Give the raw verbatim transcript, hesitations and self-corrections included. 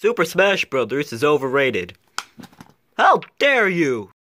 Super Smash Brothers is overrated. How dare you!